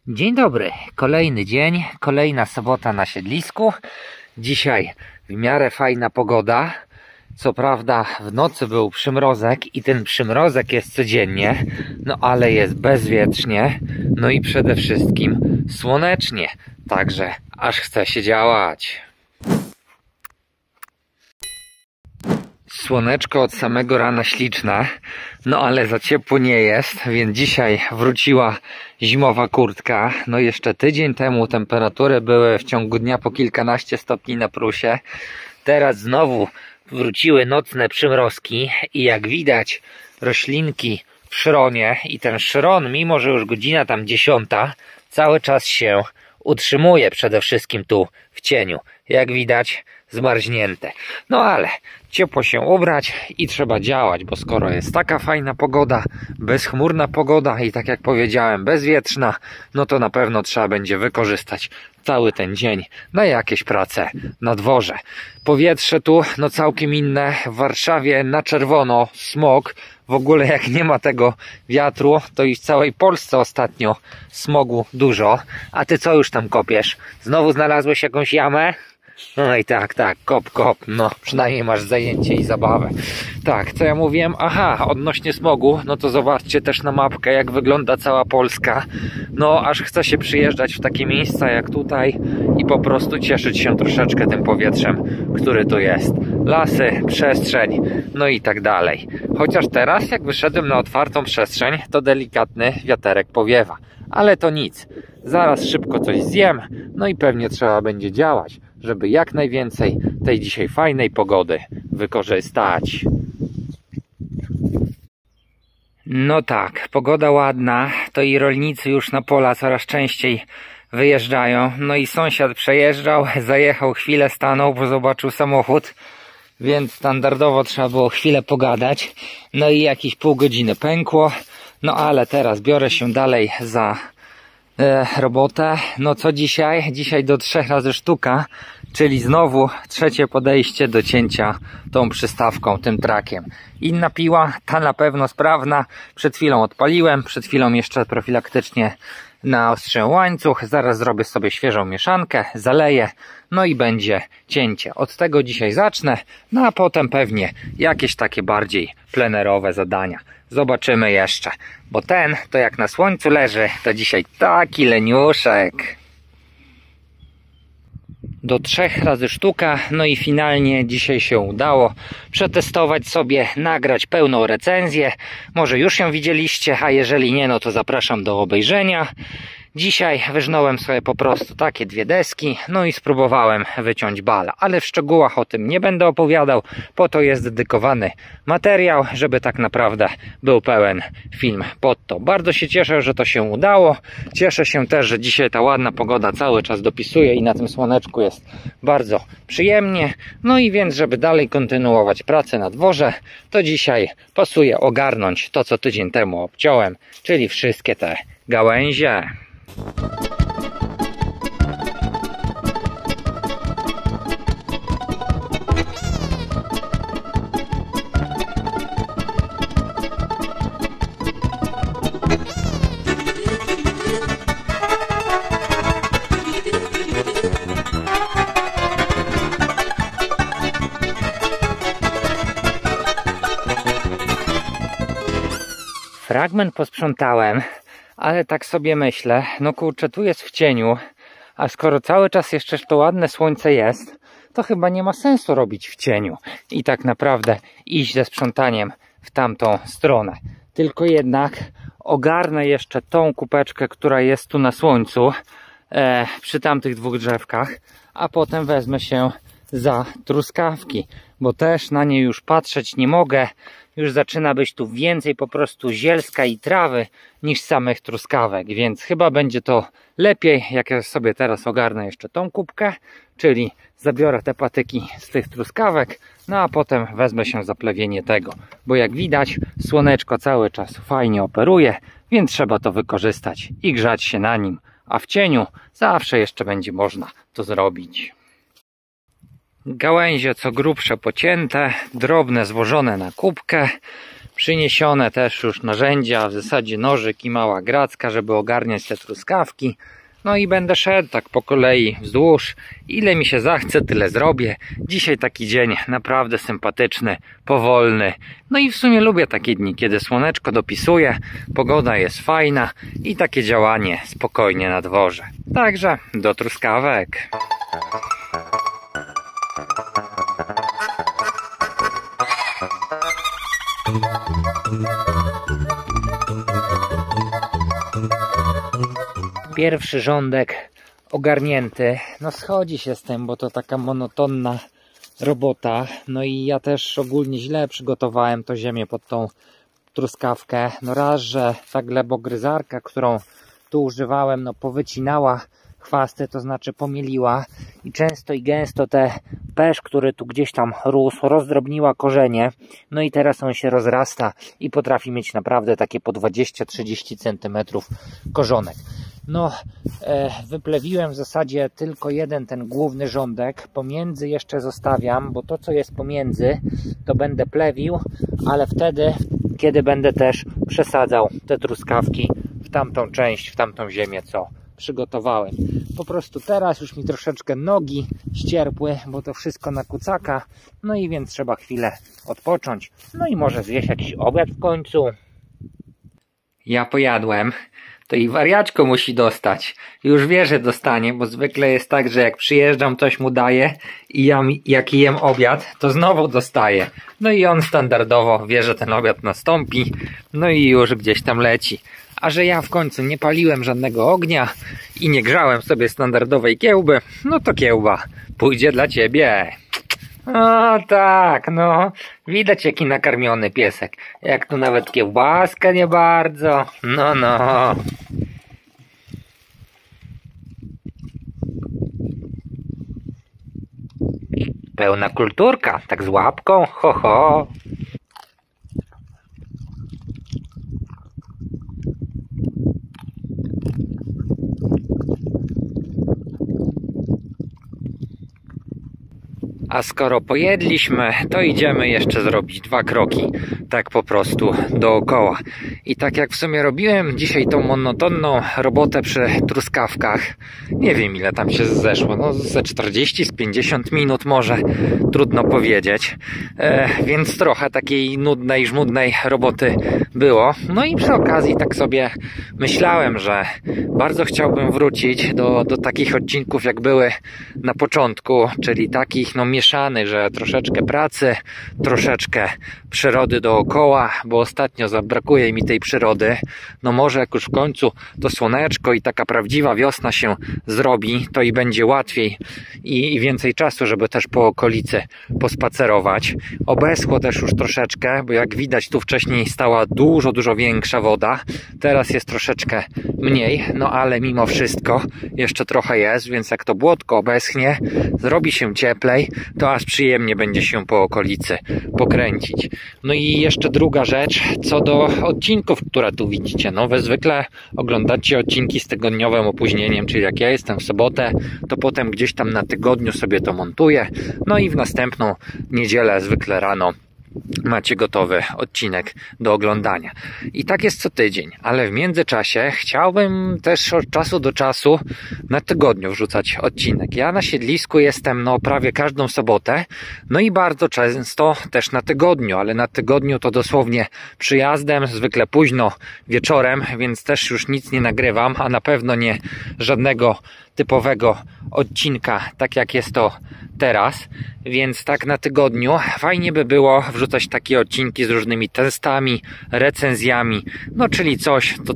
Dzień dobry, kolejny dzień, kolejna sobota na siedlisku. Dzisiaj w miarę fajna pogoda. Co prawda w nocy był przymrozek i ten przymrozek jest codziennie, no ale jest bezwietrznie, no i przede wszystkim słonecznie, także aż chce się działać. Słoneczko od samego rana śliczne, no ale za ciepło nie jest, więc dzisiaj wróciła zimowa kurtka. No jeszcze tydzień temu temperatury były w ciągu dnia po kilkanaście stopni na plusie. Teraz znowu wróciły nocne przymrozki i jak widać roślinki w szronie i ten szron, mimo że już godzina tam 10, cały czas się utrzymuje, przede wszystkim tu w cieniu. Jak widać zmarznięte. No ale ciepło się ubrać i trzeba działać, bo skoro jest taka fajna pogoda, bezchmurna pogoda i tak jak powiedziałem bezwietrzna, no to na pewno trzeba będzie wykorzystać cały ten dzień na jakieś prace na dworze. Powietrze tu no całkiem inne. W Warszawie na czerwono smog. W ogóle jak nie ma tego wiatru, to i w całej Polsce ostatnio smogu dużo. A ty co już tam kopiesz? Znowu znalazłeś jakąś jamę? No i tak, kop, no przynajmniej masz zajęcie i zabawę. Tak, co ja mówiłem? Aha, odnośnie smogu, no to zobaczcie też na mapkę, jak wygląda cała Polska. No aż chce się przyjeżdżać w takie miejsca jak tutaj i po prostu cieszyć się troszeczkę tym powietrzem, który tu jest. Lasy, przestrzeń, no i tak dalej. Chociaż teraz, jak wyszedłem na otwartą przestrzeń, to delikatny wiaterek powiewa. Ale to nic, zaraz szybko coś zjem, no i pewnie trzeba będzie działać, żeby jak najwięcej tej dzisiaj fajnej pogody wykorzystać. No tak, pogoda ładna, to i rolnicy już na pola coraz częściej wyjeżdżają. No i sąsiad przejeżdżał, zajechał, chwilę stanął, bo zobaczył samochód, więc standardowo trzeba było chwilę pogadać. No i jakieś pół godziny pękło, no ale teraz biorę się dalej za robotę. No co dzisiaj? Dzisiaj do 3 razy sztuka, czyli znowu trzecie podejście do cięcia tą przystawką, tym trakiem. Inna piła, ta na pewno sprawna. Przed chwilą odpaliłem, przed chwilą jeszcze profilaktycznie naostrzę łańcuch. Zaraz zrobię sobie świeżą mieszankę, zaleję, no i będzie cięcie. Od tego dzisiaj zacznę, no a potem pewnie jakieś takie bardziej plenerowe zadania. Zobaczymy jeszcze, bo ten to jak na słońcu leży, to dzisiaj taki leniuszek. Do 3 razy sztuka, no i finalnie dzisiaj się udało przetestować sobie, nagrać pełną recenzję. Może już ją widzieliście, a jeżeli nie, no to zapraszam do obejrzenia. Dzisiaj wyżnąłem sobie po prostu takie 2 deski, no i spróbowałem wyciąć bala, ale w szczegółach o tym nie będę opowiadał, po to jest dedykowany materiał, żeby tak naprawdę był pełen film pod to. Bardzo się cieszę, że to się udało, cieszę się też, że dzisiaj ta ładna pogoda cały czas dopisuje i na tym słoneczku jest bardzo przyjemnie, no i więc, żeby dalej kontynuować pracę na dworze, to dzisiaj pasuje ogarnąć to, co tydzień temu obciąłem, czyli wszystkie te gałęzie. Fragment posprzątałem, ale tak sobie myślę, no kurczę, tu jest w cieniu, a skoro cały czas jeszcze to ładne słońce jest, to chyba nie ma sensu robić w cieniu i tak naprawdę iść ze sprzątaniem w tamtą stronę. Tylko jednak ogarnę jeszcze tą kupeczkę, która jest tu na słońcu, przy tamtych 2 drzewkach, a potem wezmę się za truskawki, bo też na nie już patrzeć nie mogę. Już zaczyna być tu więcej po prostu zielska i trawy niż samych truskawek, więc chyba będzie to lepiej, jak ja sobie teraz ogarnę jeszcze tą kubkę, czyli zabiorę te patyki z tych truskawek, no a potem wezmę się za plewienie tego, bo jak widać słoneczko cały czas fajnie operuje, więc trzeba to wykorzystać i grzać się na nim, a w cieniu zawsze jeszcze będzie można to zrobić. Gałęzie co grubsze pocięte, drobne złożone na kubkę. Przyniesione też już narzędzia, w zasadzie nożyk i mała gracka, żeby ogarniać te truskawki. No i będę szedł tak po kolei wzdłuż. Ile mi się zachce, tyle zrobię. Dzisiaj taki dzień naprawdę sympatyczny, powolny. No i w sumie lubię takie dni, kiedy słoneczko dopisuje, pogoda jest fajna i takie działanie spokojnie na dworze. Także do truskawek. Pierwszy rządek ogarnięty. No schodzi się z tym, bo to taka monotonna robota. No i ja też ogólnie źle przygotowałem to ziemię pod tą truskawkę. No raz, że ta glebogryzarka, którą tu używałem, no powycinała chwasty, to znaczy pomieliła i często i gęsto te pesz, który tu gdzieś tam rósł, rozdrobniła korzenie, no i teraz on się rozrasta i potrafi mieć naprawdę takie po 20-30 cm korzonek. No, wyplewiłem w zasadzie tylko jeden ten główny rządek, pomiędzy jeszcze zostawiam, bo to co jest pomiędzy to będę plewił, ale wtedy, kiedy będę też przesadzał te truskawki w tamtą część, w tamtą ziemię, co przygotowałem. Po prostu teraz już mi troszeczkę nogi ścierpły, bo to wszystko na kucaka, no i więc trzeba chwilę odpocząć, no i może zjeść jakiś obiad w końcu. Ja pojadłem, to i wariaczko musi dostać. Już wie, że dostanie, bo zwykle jest tak, że jak przyjeżdżam, coś mu daję i ja, jak jem obiad, to znowu dostaję. No i on standardowo wie, że ten obiad nastąpi, no i już gdzieś tam leci. A że ja w końcu nie paliłem żadnego ognia i nie grzałem sobie standardowej kiełby, no to kiełba pójdzie dla ciebie. O tak, no widać jaki nakarmiony piesek. Jak tu nawet kiełbaska nie bardzo. No. Pełna kulturka, tak z łapką, ho. A skoro pojedliśmy, to idziemy jeszcze zrobić 2 kroki, tak po prostu dookoła. I tak jak w sumie robiłem dzisiaj tą monotonną robotę przy truskawkach, nie wiem ile tam się zeszło, no ze 40, z 50 minut może, trudno powiedzieć, więc trochę takiej nudnej, żmudnej roboty było. No i przy okazji tak sobie myślałem, że bardzo chciałbym wrócić do takich odcinków jak były na początku, czyli takich mieszanych, że troszeczkę pracy, troszeczkę przyrody dookoła, bo ostatnio zabrakuje mi tej przyrody. No może jak już w końcu to słoneczko i taka prawdziwa wiosna się zrobi, to i będzie łatwiej i więcej czasu, żeby też po okolicy pospacerować. Obeschło też już troszeczkę, bo jak widać tu wcześniej stała dużo większa woda. Teraz jest troszeczkę mniej, no ale mimo wszystko jeszcze trochę jest, więc jak to błotko obeschnie, zrobi się cieplej, to aż przyjemnie będzie się po okolicy pokręcić. No i jeszcze druga rzecz, co do odcinków, które tu widzicie. No wy zwykle oglądacie odcinki z tygodniowym opóźnieniem, czyli jak ja jestem w sobotę, to potem gdzieś tam na tygodniu sobie to montuję. No i w następną niedzielę zwykle rano macie gotowy odcinek do oglądania. I tak jest co tydzień, ale w międzyczasie chciałbym też od czasu do czasu na tygodniu wrzucać odcinek. Ja na siedlisku jestem prawie każdą sobotę, no i bardzo często też na tygodniu, ale na tygodniu to dosłownie przyjazdem, zwykle późno wieczorem, więc też już nic nie nagrywam, a na pewno nie żadnego typowego odcinka, tak jak jest to teraz, więc tak na tygodniu fajnie by było wrzucać takie odcinki z różnymi testami, recenzjami, no czyli coś, to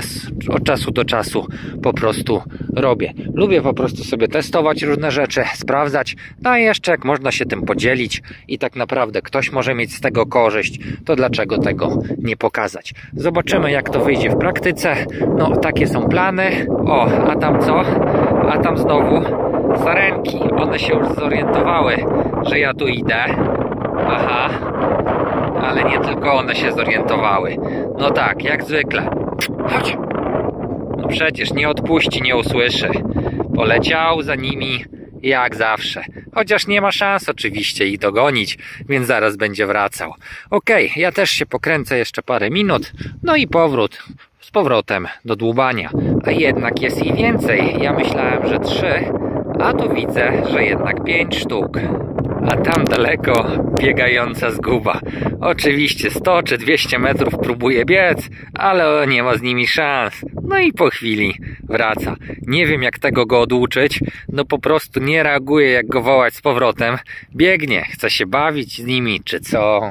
od czasu do czasu po prostu robię. Lubię po prostu sobie testować różne rzeczy, sprawdzać, no a jeszcze jak można się tym podzielić i tak naprawdę ktoś może mieć z tego korzyść, to dlaczego tego nie pokazać? Zobaczymy jak to wyjdzie w praktyce, no takie są plany. O, a tam co? A tam znowu sarenki, one się już zorientowały, że ja tu idę. Aha, ale nie tylko one się zorientowały. No tak, jak zwykle. Chodź. No przecież nie odpuści, nie usłyszy. Poleciał za nimi jak zawsze. Chociaż nie ma szans oczywiście ich dogonić, więc zaraz będzie wracał. Okej, ja też się pokręcę jeszcze parę minut, no i z powrotem do dłubania. A jednak jest ich więcej. Ja myślałem, że 3, a tu widzę, że jednak 5 sztuk. A tam daleko biegająca zguba. Oczywiście 100 czy 200 metrów próbuje biec, ale nie ma z nimi szans. No i po chwili wraca. Nie wiem, jak tego go oduczyć. No po prostu nie reaguje, jak go wołać z powrotem. Biegnie, chce się bawić z nimi, czy co?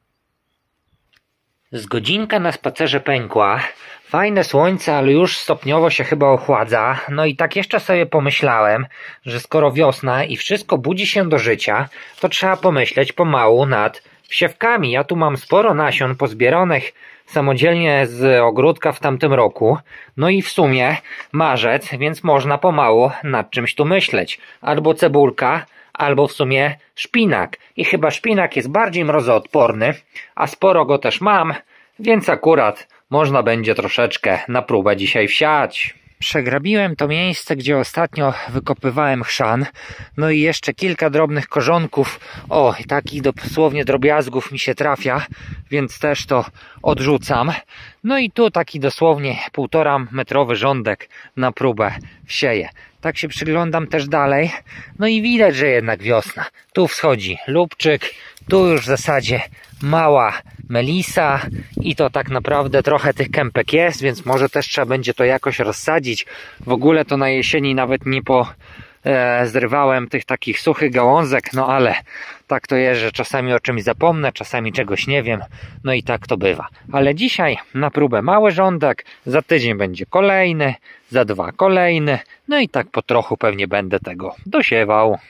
Z godzinka na spacerze pękła. Fajne słońce, ale już stopniowo się chyba ochładza. No i tak jeszcze sobie pomyślałem, że skoro wiosna i wszystko budzi się do życia, to trzeba pomyśleć pomału nad wsiewkami. Ja tu mam sporo nasion pozbieranych samodzielnie z ogródka w tamtym roku. No i w sumie marzec, więc można pomału nad czymś tu myśleć. Albo cebulka, albo w sumie szpinak. I chyba szpinak jest bardziej mrozoodporny, a sporo go też mam, więc akurat można będzie troszeczkę na próbę dzisiaj wsiać. Przegrabiłem to miejsce, gdzie ostatnio wykopywałem chrzan. No i jeszcze kilka drobnych korzonków. O, takich dosłownie drobiazgów mi się trafia, więc też to odrzucam. No i tu taki dosłownie 1,5 metrowy rządek na próbę wsieję. Tak się przyglądam też dalej. No i widać, że jednak wiosna. Tu wschodzi lubczyk, tu już w zasadzie mała melisa i to tak naprawdę trochę tych kępek jest, więc może też trzeba będzie to jakoś rozsadzić. W ogóle to na jesieni nawet nie zrywałem tych takich suchych gałązek, no ale tak to jest, że czasami o czymś zapomnę, czasami czegoś nie wiem, no i tak to bywa. Ale dzisiaj na próbę mały rządek, za tydzień będzie kolejny, za 2 kolejny, no i tak po trochu pewnie będę tego dosiewał.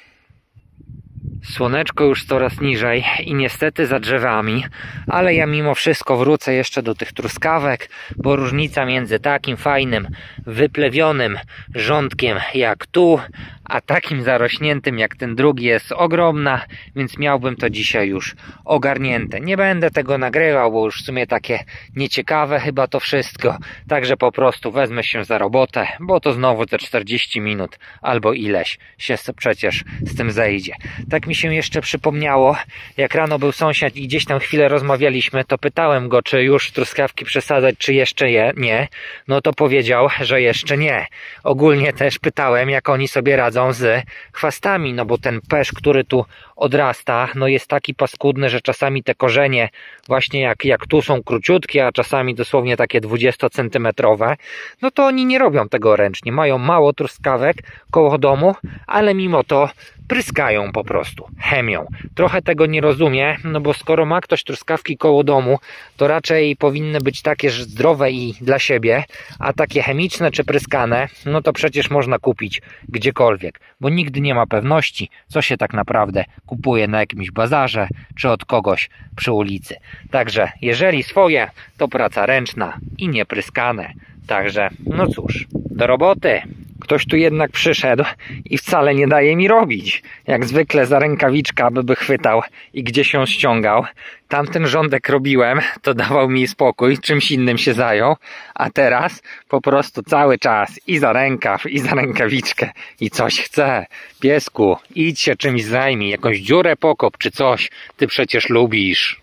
Słoneczko już coraz niżej i niestety za drzewami, ale ja mimo wszystko wrócę jeszcze do tych truskawek, bo różnica między takim fajnym, wyplewionym rządkiem jak tu, a takim zarośniętym jak ten drugi jest ogromna, więc miałbym to dzisiaj już ogarnięte. Nie będę tego nagrywał, bo już w sumie takie nieciekawe chyba to wszystko, także po prostu wezmę się za robotę, bo to znowu te 40 minut albo ileś się przecież z tym zejdzie. Tak mi się jeszcze przypomniało, jak rano był sąsiad i gdzieś tam chwilę rozmawialiśmy, to pytałem go, czy już truskawki przesadzać, czy jeszcze nie. No to powiedział, że jeszcze nie. Ogólnie też pytałem, jak oni sobie radzą z chwastami, no bo ten pesz, który tu odrasta, no jest taki paskudny, że czasami te korzenie właśnie jak tu są króciutkie, a czasami dosłownie takie 20-centymetrowe, no to oni nie robią tego ręcznie. Mają mało truskawek koło domu, ale mimo to pryskają po prostu chemią. Trochę tego nie rozumiem, no bo skoro ma ktoś truskawki koło domu, to raczej powinny być takie zdrowe i dla siebie, a takie chemiczne czy pryskane, no to przecież można kupić gdziekolwiek, bo nigdy nie ma pewności, co się tak naprawdę kupuje na jakimś bazarze, czy od kogoś przy ulicy. Także jeżeli swoje, to praca ręczna i niepryskane. Także no cóż, do roboty. Ktoś tu jednak przyszedł i wcale nie daje mi robić. Jak zwykle za rękawiczka by chwytał i gdzieś ją ściągał. Tamten rządek robiłem, to dawał mi spokój, czymś innym się zajął. A teraz po prostu cały czas i za rękaw, i za rękawiczkę i coś chce. Piesku, idź się czymś zajmij, jakąś dziurę pokop czy coś. Ty przecież lubisz.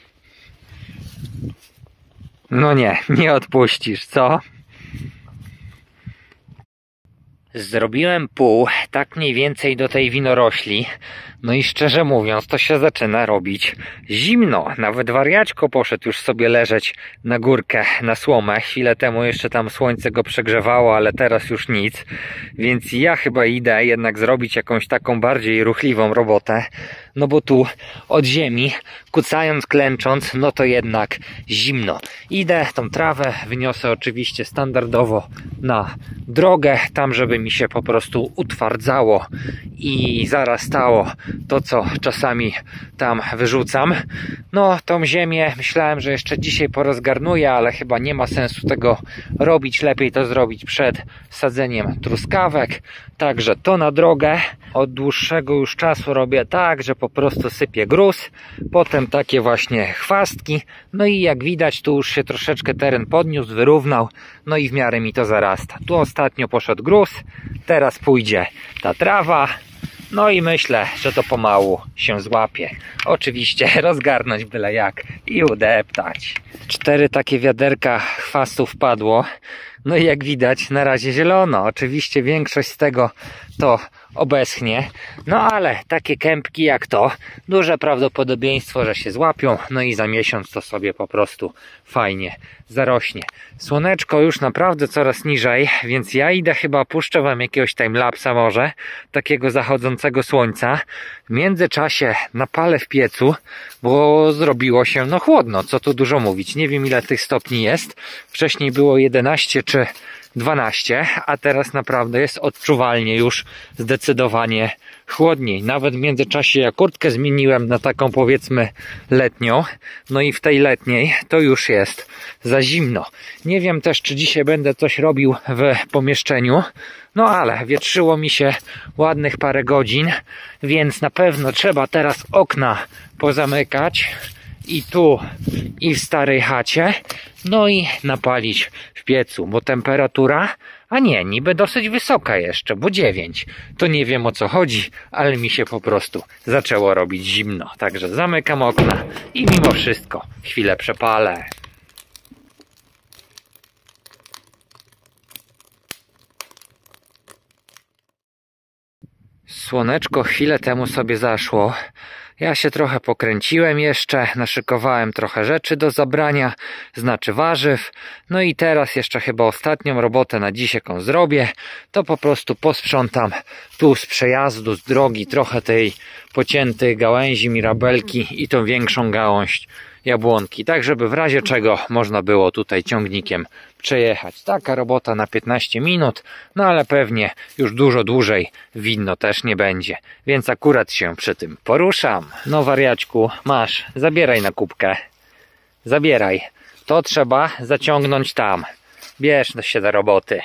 No nie odpuścisz, co? Zrobiłem pół, tak mniej więcej do tej winorośli. No i szczerze mówiąc, to się zaczyna robić zimno. Nawet wariaćko poszedł już sobie leżeć na górkę, na słomę. Chwilę temu jeszcze tam słońce go przegrzewało, ale teraz już nic. Więc ja chyba idę jednak zrobić jakąś taką bardziej ruchliwą robotę. No bo tu od ziemi, kucając, klęcząc, no to jednak zimno. Idę, tą trawę wyniosę oczywiście standardowo na drogę, tam żeby mi się po prostu utwardzało i zarastało to, co czasami tam wyrzucam. No, tą ziemię myślałem, że jeszcze dzisiaj porozgarnuję, ale chyba nie ma sensu tego robić. Lepiej to zrobić przed sadzeniem truskawek. Także to na drogę. Od dłuższego już czasu robię tak, że po prostu sypię gruz, potem takie właśnie chwastki. No i jak widać, tu już się troszeczkę teren podniósł, wyrównał, no i w miarę mi to zarasta. Tu ostatnio poszedł gruz, teraz pójdzie ta trawa, No i myślę, że to pomału się złapie. Oczywiście rozgarnąć byle jak i udeptać. 4 takie wiaderka chwastu wpadło. No i jak widać na razie zielono. Oczywiście większość z tego to obeschnie. No ale takie kępki jak to, duże prawdopodobieństwo, że się złapią. No i za miesiąc to sobie po prostu fajnie zarośnie. Słoneczko już naprawdę coraz niżej, więc ja idę chyba, puszczę wam jakiegoś timelapsa może, takiego zachodzącego słońca. W międzyczasie napalę w piecu, bo zrobiło się no chłodno, co tu dużo mówić. Nie wiem ile tych stopni jest. Wcześniej było 11 czy 12, a teraz naprawdę jest odczuwalnie już zdecydowanie chłodniej. Nawet w międzyczasie ja kurtkę zmieniłem na taką powiedzmy letnią. No i w tej letniej to już jest za zimno. Nie wiem też czy dzisiaj będę coś robił w pomieszczeniu. No ale wietrzyło mi się ładnych parę godzin, więc na pewno trzeba teraz okna pozamykać. I tu, i w starej chacie. No i napalić w piecu, bo temperatura, a nie, niby dosyć wysoka jeszcze, bo 9. To nie wiem o co chodzi, ale mi się po prostu zaczęło robić zimno. Także zamykam okna i mimo wszystko chwilę przepalę. Słoneczko chwilę temu sobie zaszło. Ja się trochę pokręciłem jeszcze, naszykowałem trochę rzeczy do zabrania, znaczy warzyw. No i teraz jeszcze chyba ostatnią robotę na dziś jaką zrobię, to po prostu posprzątam tu z przejazdu, z drogi, trochę tej pociętej gałęzi mirabelki i tą większą gałąź jabłonki, tak żeby w razie czego można było tutaj ciągnikiem przejechać. Taka robota na 15 minut, no ale pewnie już dużo dłużej widno też nie będzie, więc akurat się przy tym poruszam. No wariaćku, masz, zabieraj na kubkę, zabieraj, to trzeba zaciągnąć tam, bierz się do roboty.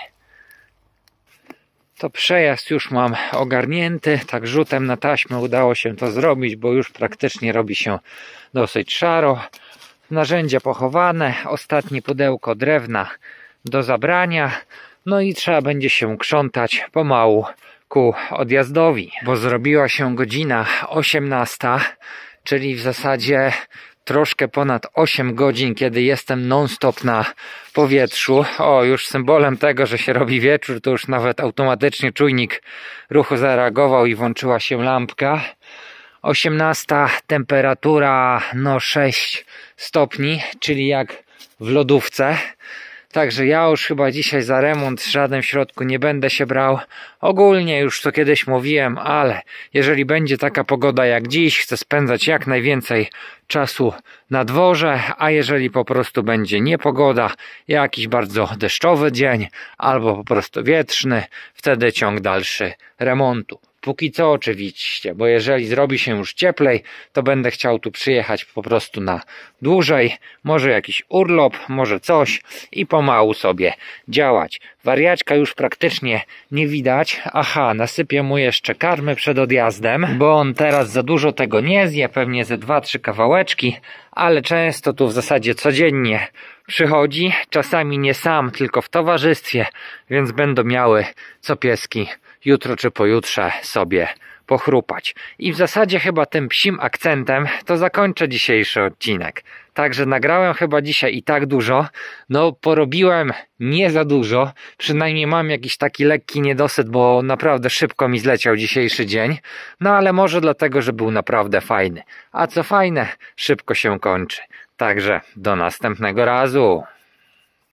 To przejazd już mam ogarnięty, tak rzutem na taśmę udało się to zrobić, bo już praktycznie robi się dosyć szaro. Narzędzia pochowane, ostatnie pudełko drewna do zabrania, no i trzeba będzie się krzątać pomału ku odjazdowi, bo zrobiła się godzina 18, czyli w zasadzie troszkę ponad 8 godzin, kiedy jestem non-stop na powietrzu. O, już symbolem tego, że się robi wieczór, to już nawet automatycznie czujnik ruchu zareagował i włączyła się lampka. 18, temperatura no 6 stopni, czyli jak w lodówce. Także ja już chyba dzisiaj za remont żaden w środku nie będę się brał. Ogólnie już to kiedyś mówiłem, ale jeżeli będzie taka pogoda jak dziś, chcę spędzać jak najwięcej czasu na dworze, a jeżeli po prostu będzie niepogoda, jakiś bardzo deszczowy dzień, albo po prostu wietrzny, wtedy ciąg dalszy remontu. Póki co oczywiście, bo jeżeli zrobi się już cieplej, to będę chciał tu przyjechać po prostu na dłużej, może jakiś urlop, może coś i pomału sobie działać. Wariaczka już praktycznie nie widać. Aha, nasypię mu jeszcze karmy przed odjazdem, bo on teraz za dużo tego nie zje, pewnie ze 2-3 kawałeczki, ale często tu w zasadzie codziennie przychodzi, czasami nie sam, tylko w towarzystwie, więc będą miały co pieski jutro czy pojutrze sobie pochrupać. I w zasadzie chyba tym psim akcentem to zakończę dzisiejszy odcinek. Także nagrałem chyba dzisiaj i tak dużo, no porobiłem nie za dużo, przynajmniej mam jakiś taki lekki niedosyt, bo naprawdę szybko mi zleciał dzisiejszy dzień, no ale może dlatego, że był naprawdę fajny. A co fajne, szybko się kończy. Także do następnego razu.